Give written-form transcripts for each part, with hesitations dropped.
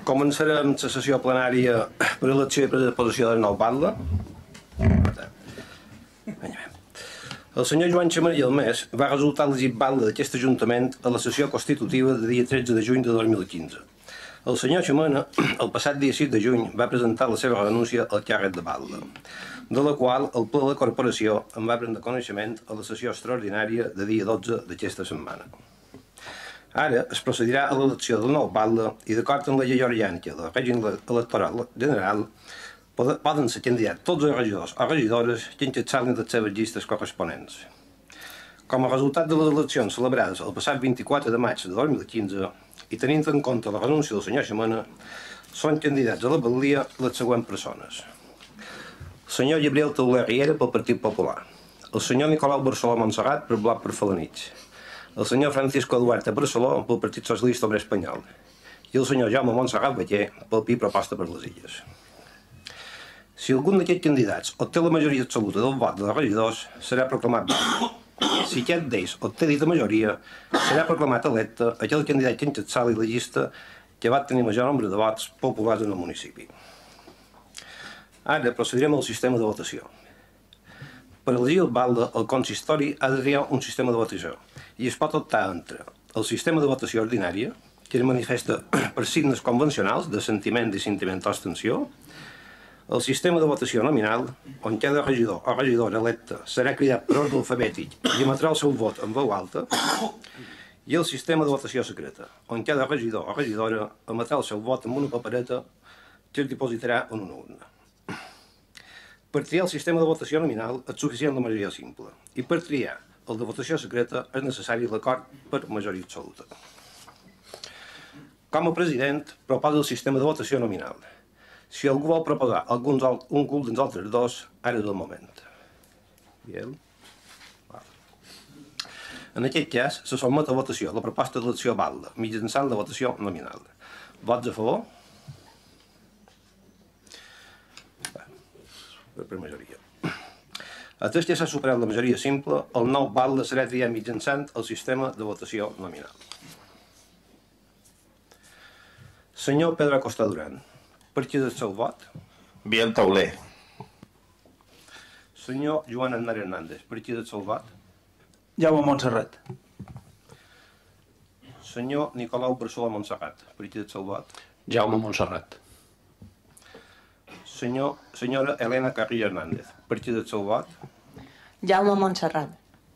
Començarem la sessió plenària per elecció i presentació del nou batlle. El senyor Joan Xamarí Almés va resultar elegit batlle d'aquest Ajuntament a la sessió constitutiva de dia 13 de juny de 2015. El senyor Xamana, el passat dia 6 de juny, va presentar la seva renúncia al càrrec de batlle, de la qual el ple de la corporació en va prendre coneixement a la sessió extraordinària de dia 12 d'aquesta setmana. Ara es procedirà a l'elecció del nou batlle i, d'acord amb la llei orgànica del règim electoral general, poden ser candidats tots els regidors o regidores que encapçalin les seves llistes corresponents. Com a resultat de les eleccions celebrades el passat 24 de maig de 2015 i tenint en compte la renúncia del senyor Xamana, són candidats a la batllia les següents persones. El senyor Gabriel Tauler Riera pel Partit Popular, el senyor Nicolau Barceló Montserrat per Bloc per Felanitx, el senyor Francisco Duarte Barceló pel Partit Socialista Obrer Espanyol i el senyor Jaume Montserrat Baquer pel PI Proposta per les Illes. Si algun d'aquests candidats obté la majoria absoluta del vot dels regidors, serà proclamat batlle. Si aquest d'ells obté dita majoria, serà proclamat electe aquell candidat que encapçali la llista que va tenir major nombre de vots populars en el municipi. Ara procedirem al sistema de votació. Per elegir el batlle, el consistori ha de triar un sistema de votació i es pot optar entre el sistema de votació ordinària, que es manifesta per signes convencionals d'assentiment, dissentiment o abstenció, el sistema de votació nominal, on cada regidor o regidora electe serà cridat per ordre alfabètic i emetrà el seu vot en veu alta, i el sistema de votació secreta, on cada regidor o regidora emetrà el seu vot amb una papereta que es dipositarà en una urna. Per triar el sistema de votació nominal és suficient la majoria simple, i per triar el de votació secreta és necessari l'acord per majoria absoluta. Com a president, proposa el sistema de votació nominal. Si algú vol proposar un dels altres dos, ara és el moment. En aquest cas, se sotmet a votació la proposta d'elecció batlle mitjançant la votació nominal. Vots a favor? Per majoria. Atès que s'ha superat la majoria simple, el nou batlle serà triat mitjançant el sistema de votació nominal. Senyor Pedro Acosta Duran, per qui és el seu vot? Biel Tauler. Senyor Joan Aznar Hernández, per qui és el seu vot? Jaume Montserrat. Senyor Nicolau Barceló Montserrat, per qui és el seu vot? Jaume Montserrat. Senyora Elena Carrillo Hernández, per qui és el seu vot? Jaume Montserrat.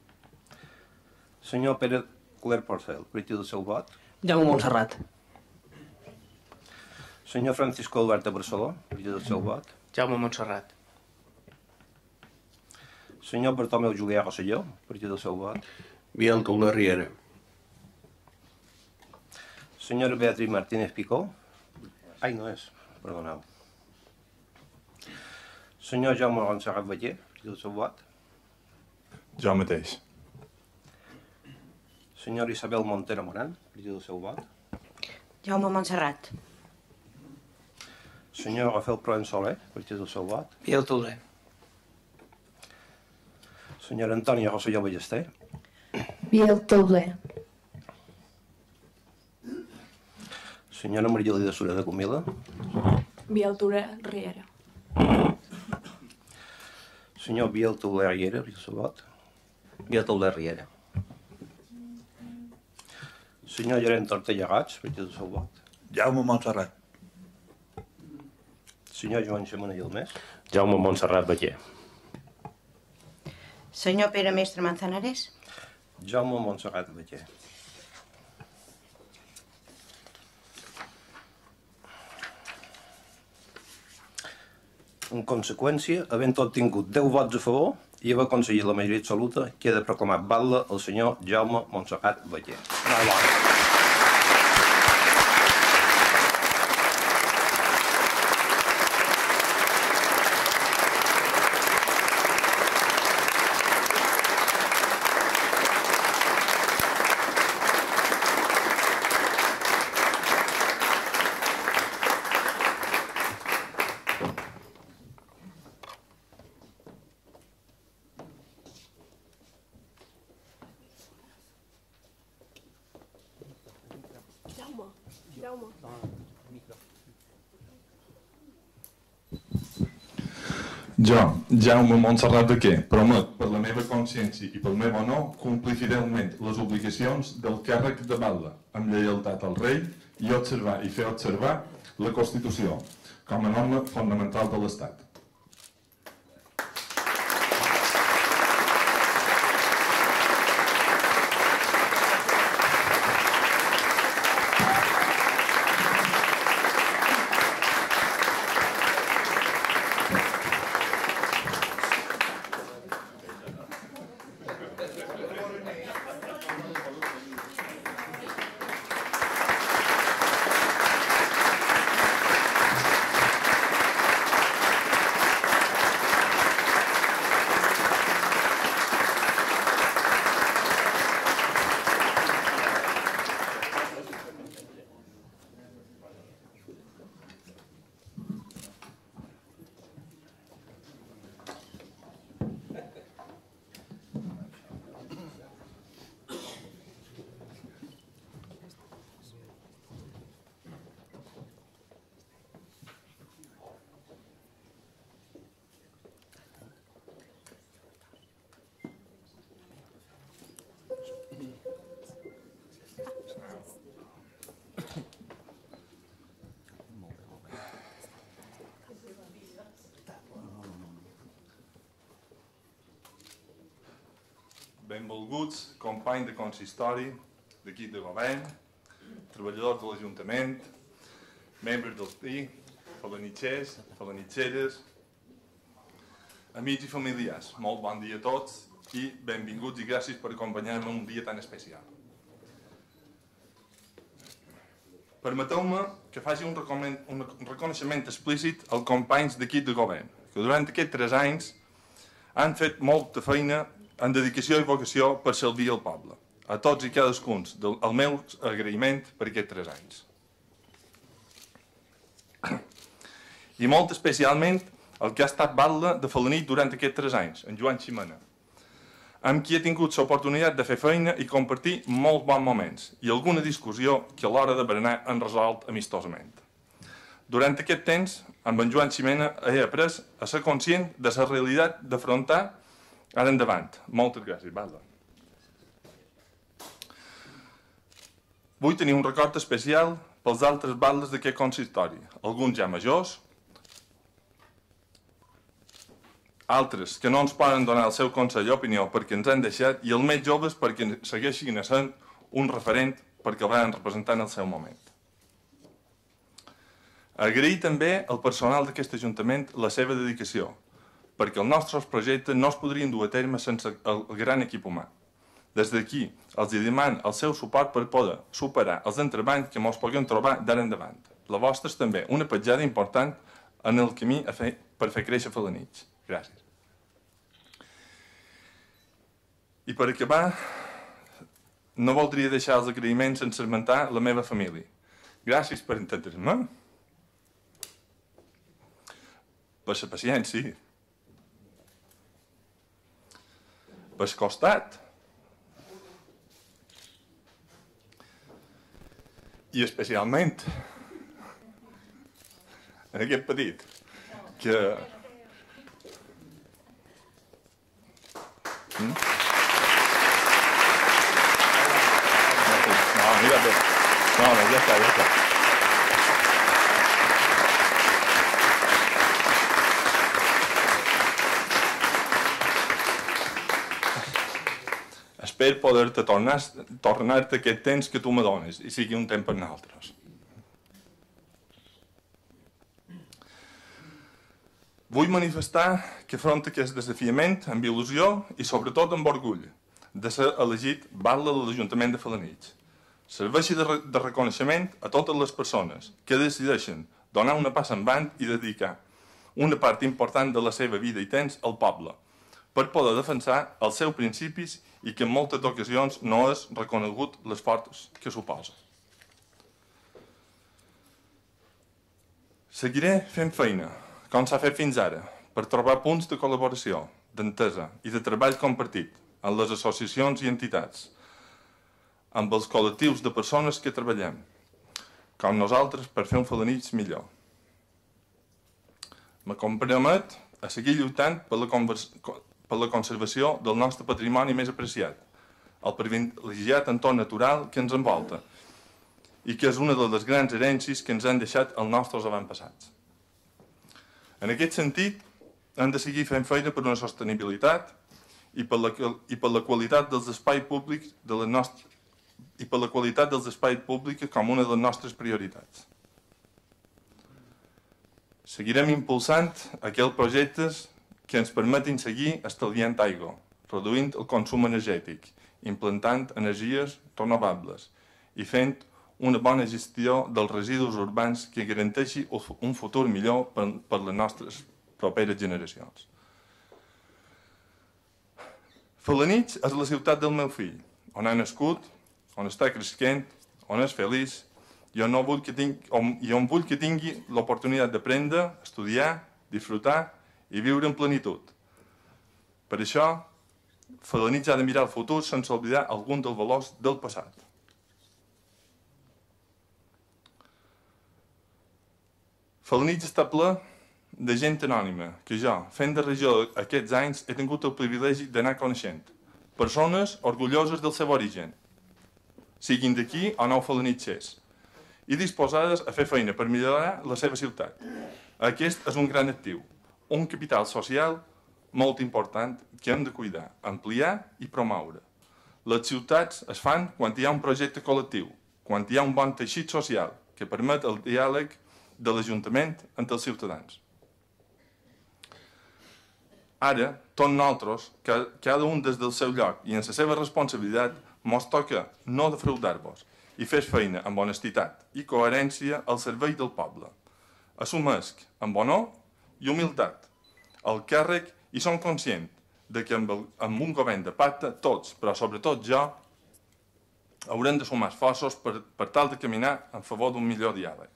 Senyor Pere Culer Porcel, per qui és el seu vot? Jaume Montserrat. Senyor Francisco Duarte Barceló, per qui és el seu vot? Jaume Montserrat. Senyor Bartomeu Julià Rosselló, per qui és el seu vot? Biel Tauler Riera. Senyora Beatriz Martínez Picó. Ai, no és, perdoneu. Senyor Jaume Montserrat Baquer, per qui és el seu vot? Jo mateix. Senyora Isabel Montero Moran, per qui és el seu vot? Jaume Montserrat. Senyor Rafael Proen Soler, per qui és el seu vot? Biel Tauler. Senyora Antònia Rosselló Ballester. Biel Tauler. Senyora Maria Lida Sureda Comila. Biel Tauler Riera. Senyor Biel Tauler Riera, per qui és el seu vot? Biel Tauler Riera. Senyor Llorenç Ortella Roig, per qui és el seu vot? Jaume Montserrat. Senyor Joan Xamana i Almés. Jaume Montserrat Baquer. Senyor Pere Mestre Manzanares. Jaume Montserrat Baquer. En conseqüència, havent obtingut 10 vots a favor i haver aconseguit la majoria absoluta, queda proclamat batlle el senyor Jaume Montserrat Baquer. Jaume. Jo, Jaume Montserrat de Quer, promet per la meva consciència i pel meu honor complir fidelment les obligacions del càrrec de batlle amb lleialtat al rei i observar i fer observar la Constitució com a norma fonamental de l'Estat. Benvolguts companys de consistori, d'equip de govern, treballadors de l'Ajuntament, membres del PI, falanitxers, falanitxeres, amics i familiars, molt bon dia a tots i benvinguts i gràcies per acompanyar-me un dia tan especial. Permeteu-me que faci un reconeixement explícit als companys d'equip de govern, que durant aquests 3 anys han fet molta feina en dedicació i vocació per servir al poble. A tots i cadascun el meu agraïment per aquests 3 anys. I molt especialment el que ha estat batlle de Felanitx durant aquests 3 anys, en Joan Ximena, amb qui he tingut l'oportunitat de fer feina i compartir molts bons moments i alguna discussió que a l'hora de berenar han resolt amistosament. Durant aquest temps, amb en Joan Ximena he après a ser conscient de la realitat d'afrontar ara endavant. Moltes gràcies, batlle. Vull tenir un record especial pels altres batlles d'aquest consistori, alguns ja majors, altres que no ens poden donar el seu consell i opinió perquè ens han deixat, i els més joves perquè segueixin sent un referent perquè el van representar en el seu moment. Agrair també al personal d'aquest Ajuntament la seva dedicació, perquè els nostres projectes no es podrien dur a terme sense el gran equip humà. Des d'aquí els demano el seu suport per poder superar els entrebancs que ens puguem trobar d'ara endavant. La vostra és també una petjada important en el camí per fer créixer Felanitx. Gràcies. I per acabar, no voldria deixar els agraïments sense esmentar la meva família. Gràcies per entendre-me, per la paciència, per costat i especialment en aquest petit que ja està. Espero poder-te tornar-te aquest temps que tu me dones i sigui un temps per nosaltres. Vull manifestar que front a aquest desafiament amb il·lusió i sobretot amb orgull de ser elegit batlle de l'Ajuntament de Felanitx. Serveixi de reconeixement a totes les persones que decideixen donar una passa endavant i dedicar una part important de la seva vida i temps al poble, per poder defensar els seus principis i que en moltes ocasions no és reconegut l'esforç que suposa. Seguiré fent feina, com s'ha fet fins ara, per trobar punts de col·laboració, d'entesa i de treball compartit amb les associacions i entitats, amb els col·lectius de persones que treballem, com nosaltres per fer un Felanitx millor. Me compromet a seguir lluitant per la conservació del nostre patrimoni més apreciat, el privilegiat entorn natural que ens envolta i que és una de les grans herències que ens han deixat els nostres avantpassats. En aquest sentit, hem de seguir fent feina per una sostenibilitat i per la qualitat dels espais públics com una de les nostres prioritats. Seguirem impulsant aquells projectes que ens permetin seguir estalviant aigua, reduint el consum energètic, implantant energies renovables i fent una bona gestió dels residus urbans que garanteixi un futur millor per les nostres properes generacions. Felanitx és la ciutat del meu fill, on ha nascut, on està creixent, on és feliç i on vull que tingui l'oportunitat d'aprendre, estudiar, disfrutar i viure en plenitud. Per això, Felanitx ha de mirar el futur sense oblidar algun dels valors del passat. Felanitx està ple de gent anònima que jo, fent de regió aquests anys, he tingut el privilegi d'anar coneixent. Persones orgulloses del seu origen, siguin d'aquí o no felanitxers, i disposades a fer feina per millorar la seva ciutat. Aquest és un gran actiu, un capital social molt important que hem de cuidar, ampliar i promoure. Les ciutats es fan quan hi ha un projecte col·lectiu, quan hi ha un bon teixit social que permet el diàleg de l'Ajuntament entre els ciutadans. Ara, tots nosaltres, cada un des del seu lloc i en la seva responsabilitat, mos toca no defraudar-vos i fer feina amb honestitat i coherència al servei del poble. Assumesc amb honor i humilitat el càrrec i som conscients de que amb un govern de pacte, tots, però sobretot jo, haurem de sumar esforços per tal de caminar en favor d'un millor diàleg.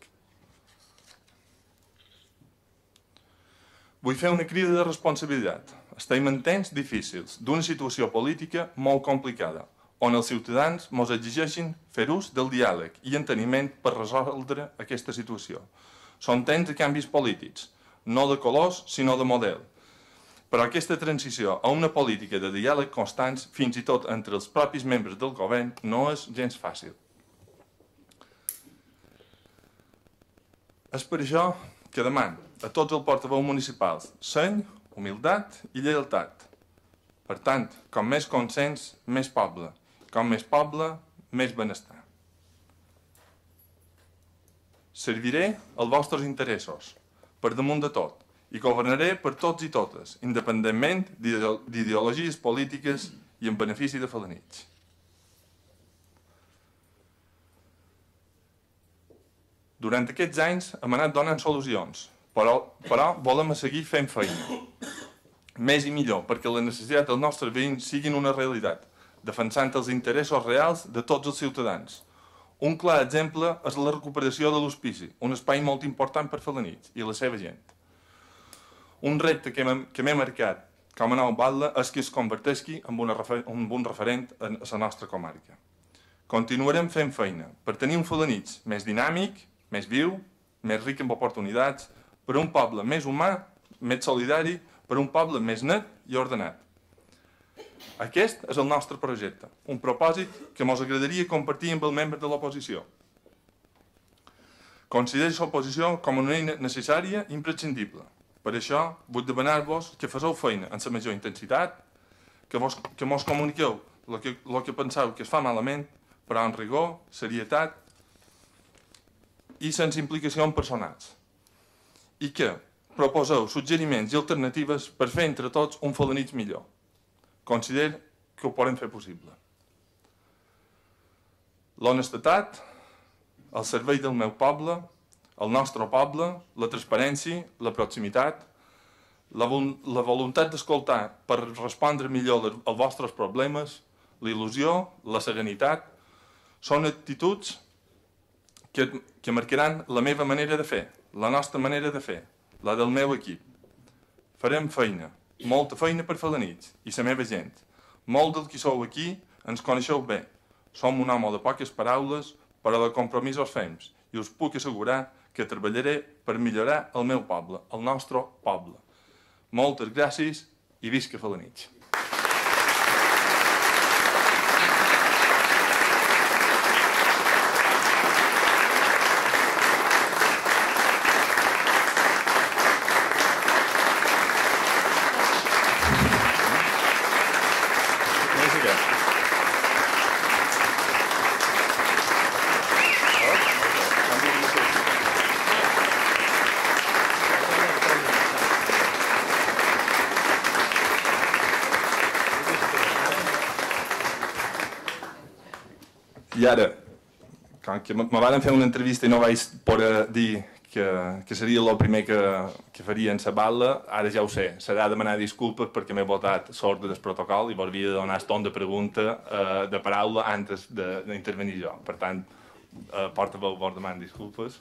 Vull fer una crida de responsabilitat. Estem en temps difícils, d'una situació política molt complicada, on els ciutadans ens exigeixen fer ús del diàleg i enteniment per resoldre aquesta situació. Són temps de canvis polítics, no de colors, sinó de model. Però aquesta transició a una política de diàleg constants, fins i tot entre els propis membres del govern, no és gens fàcil. És per això que demano a tots els portaveus municipals seny, humilitat i lleialtat. Per tant, com més consens, més poble. Com més poble, més benestar. Serviré als vostres interessos, per damunt de tot, i governaré per tots i totes, independentment d'ideologies polítiques i en benefici de Felanitx. Durant aquests anys hem anat donant solucions, però volem seguir fent feina. Més i millor, perquè les necessitats dels nostres veïns siguin una realitat, defensant els interessos reals de tots els ciutadans. Un clar exemple és la recuperació de l'hospici, un espai molt important per Felanitx i la seva gent. Un repte que m'he marcat com a nou batlle és que es converteixi en un referent a la nostra comarca. Continuarem fent feina per tenir un Felanitx més dinàmic, més viu, més ric en oportunitats, per un poble més humà, més solidari, per un poble més net i ordenat. Aquest és el nostre projecte, un propòsit que ens agradaria compartir amb els membres de l'oposició. Considero l'oposició com una eina necessària i imprescindible. Per això vull demanar-vos que feu feina amb la major intensitat, que mos comuniqueu el que penseu que es fa malament, però amb rigor, serietat i sense implicacions personals. I que proposeu suggeriments i alternatives per fer entre tots un Felanitx millor. Considero que ho podem fer possible. L'honestedat, el servei del meu poble, el nostre poble, la transparència, la proximitat, la voluntat d'escoltar per respondre millor als vostres problemes, la il·lusió, la serenitat, són actituds que marcaran la meva manera de fer, la nostra manera de fer, la del meu equip. Farem feina, molta feina per Felanitx i la meva gent. Molt del que sou aquí ens coneixeu bé. Som un home de poques paraules, però de compromisos fems, i us puc assegurar que treballaré per millorar el meu poble, el nostre poble. Moltes gràcies i visca Felanitx. I ara, com que me van fer una entrevista i no vaig poder dir que seria el primer que faria en la balla, ara ja ho sé, serà demanar disculpes perquè m'he votat sort del protocol i vos havia de donar eston de pregunta, de paraula, antes d'intervenir jo. Per tant, portaveu, vos demano disculpes.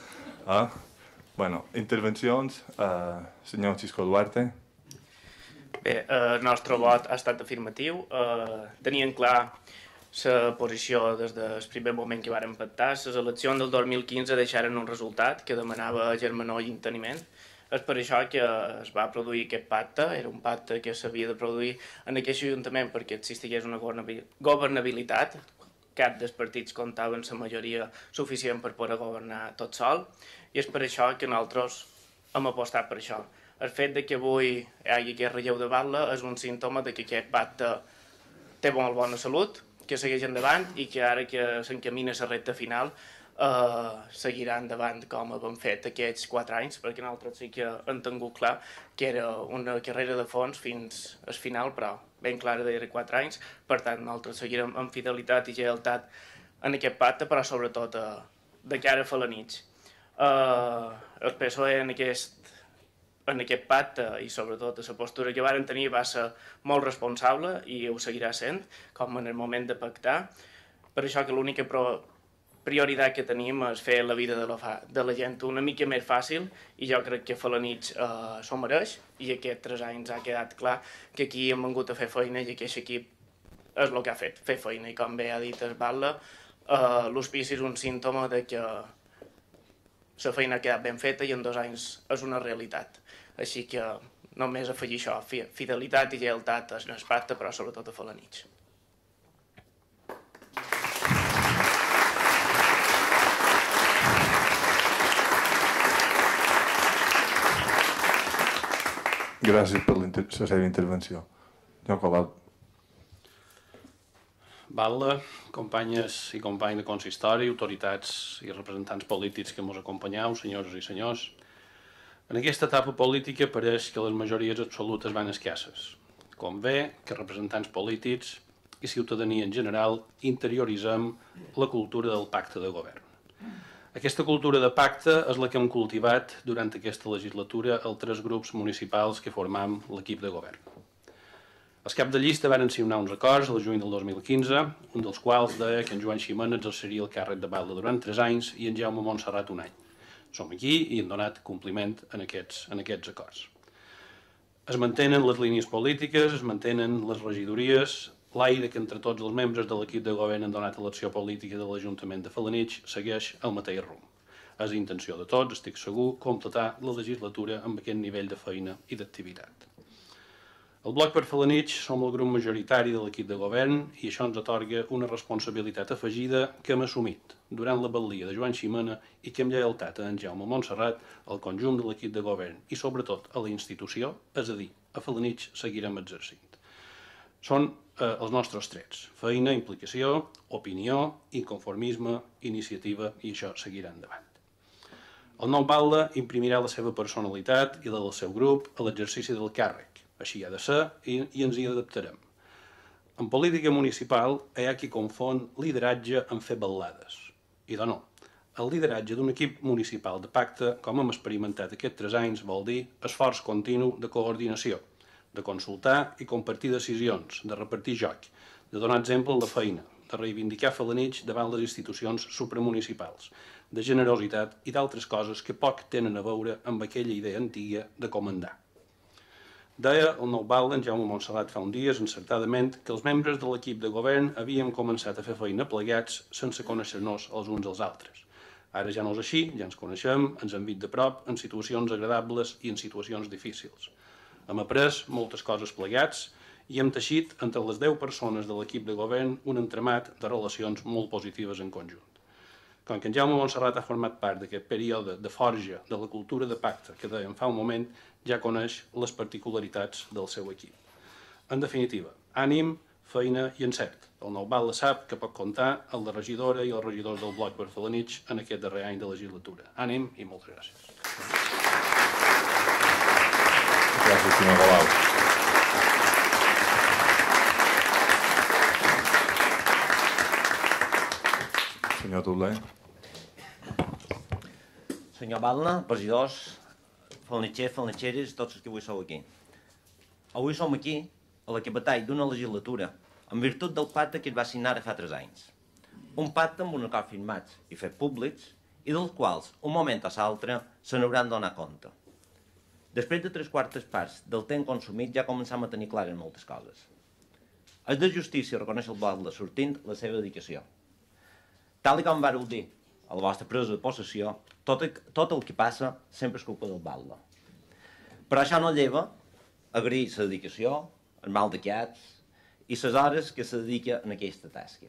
Intervencions, senyor Xisco Duarte. Bé, el nostre vot ha estat afirmatiu. Tenien clar la posició des del primer moment que varen pactar. Les eleccions del 2015 deixaren un resultat que demanava germanor i enteniment. És per això que es va produir aquest pacte. Era un pacte que s'havia de produir en aquest ajuntament perquè existís una governabilitat. Cap dels partits comptaven la majoria suficient per poder governar tot sol. I és per això que nosaltres hem apostat per això. El fet que avui hi hagi aquest relleu de batlle és un símptoma que aquest pacte té molt bona salut, que segueix endavant i que ara que s'encamina a la recta final seguirà endavant com hem fet aquests 4 anys, perquè nosaltres sí que hem tingut clar que era una carrera de fons fins al final, però ben clara d'era 4 anys. Per tant, nosaltres seguirem amb fidelitat i lleialtat en aquest pacte, però sobretot de cara a Felanitx. El PSOE en aquest pacte i sobretot la postura que varen tenir va ser molt responsable i ho seguirà sent, com en el moment de pactar. Per això que l'única prioritat que tenim és fer la vida de la gent una mica més fàcil i jo crec que Felanitx s'ho mereix i aquests 3 anys ha quedat clar que aquí hem vingut a fer feina i aquest equip és el que ha fet, fer feina. I com bé ha dit el batlle, l'hospici és un símptoma de que la feina ha quedat ben feta i en 2 anys és una realitat. Així que només afegir això, fidelitat i lleialtat en el pacte, però sobretot a Felanitx. Gràcies per la seva intervenció. Senyor Colau. Batlle, companyes i companys de consistori, autoritats i representants polítics que ens acompanyeu, senyores i senyors. En aquesta etapa política pareix que les majories absolutes van escasses. Convé que representants polítics i ciutadania en general interioritzem la cultura del pacte de govern. Aquesta cultura de pacte és la que hem cultivat durant aquesta legislatura els 3 grups municipals que formam l'equip de govern. Els caps de llista varen signar uns acords el juny del 2015, un dels quals deia que en Joan Ximenes exerciria el càrrec de batlle durant 3 anys i en Jaume Montserrat 1 any. Som aquí i hem donat compliment en aquests acords. Es mantenen les línies polítiques, es mantenen les regidories, l'aire que entre tots els membres de l'equip de govern han donat a l'acció política de l'Ajuntament de Felanitx segueix el mateix rumb. És intenció de tots, estic segur, completar la legislatura amb aquest nivell de feina i d'activitat. El Bloc per Felanitx som el grup majoritari de l'equip de govern i això ens atorga una responsabilitat afegida que hem assumit durant la batllia de Joan Ximena i que hem lleialtat a en Jaume Montserrat, al conjunt de l'equip de govern i sobretot a la institució, és a dir, a Felanitx seguirem exercint. Són els nostres trets: feina, implicació, opinió, inconformisme, iniciativa i això seguirà endavant. El nou batlle imprimirà la seva personalitat i la del seu grup a l'exercici del càrrec. Així ha de ser i ens hi adaptarem. En política municipal hi ha qui confon lideratge amb fer ballades. I no. El lideratge d'un equip municipal de pacte, com hem experimentat aquests 3 anys, vol dir esforç continu de coordinació, de consultar i compartir decisions, de repartir joc, de donar exemple en la feina, de reivindicar Felanitx davant les institucions supramunicipals, de generositat i d'altres coses que poc tenen a veure amb aquella idea antiga de comandar. Deia el nou batlle, en Jaume Montserrat, fa uns dies, encertadament, que els membres de l'equip de govern havíem començat a fer feina plegats sense conèixer-nos els uns als altres. Ara ja no és així, ja ens coneixem, ens hem vist de prop, en situacions agradables i en situacions difícils. Hem après moltes coses plegats i hem teixit entre les 10 persones de l'equip de govern un entramat de relacions molt positives en conjunt. Com que en Jaume Montserrat ha format part d'aquest període de forja de la cultura de pacte que dèiem fa un moment, ja coneix les particularitats del seu equip. En definitiva, ànim, feina i encert. El nou batlle sap que pot comptar amb la regidora i els regidors del bloc per Felanitx en aquest darrer any de legislatura. Ànim i moltes gràcies. Gràcies, senyor Colau. Senyor Tauler. Senyor batlle, regidors, felanitxers, felanitxeres, tots els que avui sou aquí. Avui som aquí a la capitall d'una legislatura en virtut del pacte que es va signar fa 3 anys. Un pacte amb un acord firmats i fet públics i dels quals, un moment o l'altre, se n'hauran de donar compte. Després de 3/4 parts del temps consumit ja començam a tenir clares moltes coses. És de justícia reconèixer el batlle sortint la seva dedicació. Tal com vareu dir a la vostra presa de possessió, tot el que passa sempre és culpa del batlle. Però això no lleva a agrair la dedicació, el mal de cats i les hores que se dedica en aquesta tasca.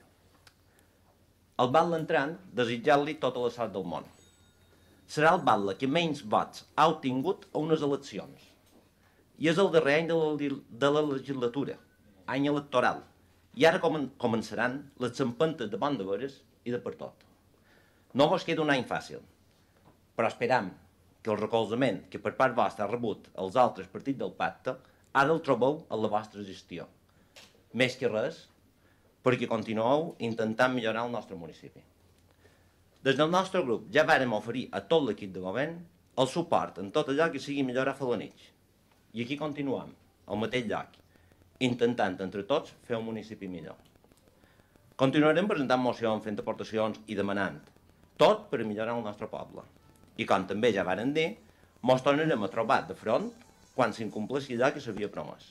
El batlle entrant, desitjar-li tota la sort del món. Serà el batlle que menys vots ha obtingut a unes eleccions. I és el darrer any de la legislatura, any electoral, i ara començaran les empentes de bon de veres i de per tot. No vos queda un any fàcil, però esperam que el recolzament que per part vostra ha rebut els altres partits del pacte ara el trobeu en la vostra gestió. Més que res, perquè continueu intentant millorar el nostre municipi. Des del nostre grup ja vàrem oferir a tot l'equip de govern el suport en tot allò que sigui millorar Felanitx. I aquí continuem, al mateix lloc, intentant entre tots fer un municipi millor. Continuarem presentant mocions, fent aportacions i demanant, tot per millorar el nostre poble. I com també ja varen dir, mos tornarem a trobar de front quan s'incompleixi allò que s'havia promès.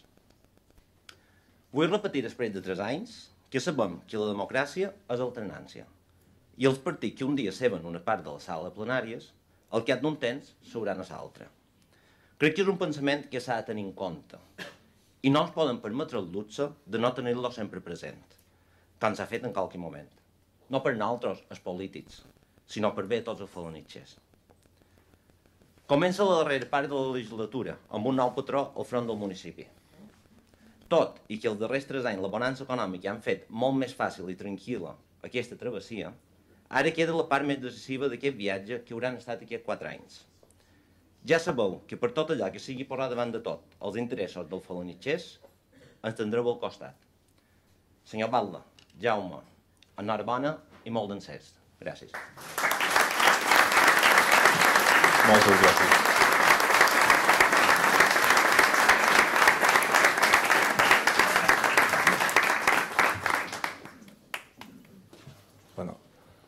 Vull repetir després de 3 anys que sabem que la democràcia és alternància i els partits que un dia seven una part de la sala de plenàries, al cap d'un temps seuran a l'altra. Crec que és un pensament que s'ha de tenir en compte i no ens poden permetre el luxe de no tenir-lo sempre present, com s'ha fet en qualque moment. No per nosaltres, els polítics, sinó per bé tots els felanitxers. Comença la darrera part de la legislatura, amb un nou patró al front del municipi. Tot i que els darrers 3 anys la bonança econòmica han fet molt més fàcil i tranquil·la aquesta travessia, ara queda la part més decisiva d'aquest viatge que hauran estat aquests 4 anys. Ja sabeu que per tot allò que sigui posar davant de tot els interessos dels felanitxers, ens tindreu al costat. Senyor batlle, Jaume, enhorabona i molt d'encerts. Gràcies. Moltes gràcies. Bueno,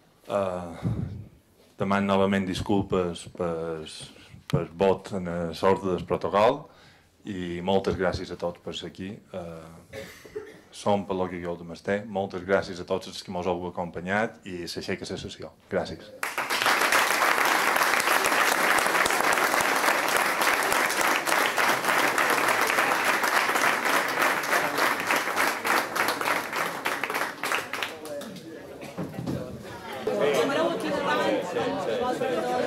deman novament disculpes per vot en l'ordre del protocol i moltes gràcies a tots per ser aquí. Som per lo que jo demesté. Moltes gràcies a tots els que ens heu acompanyat i s'aixeca la sessió. Gràcies. Número 1 aquí davant.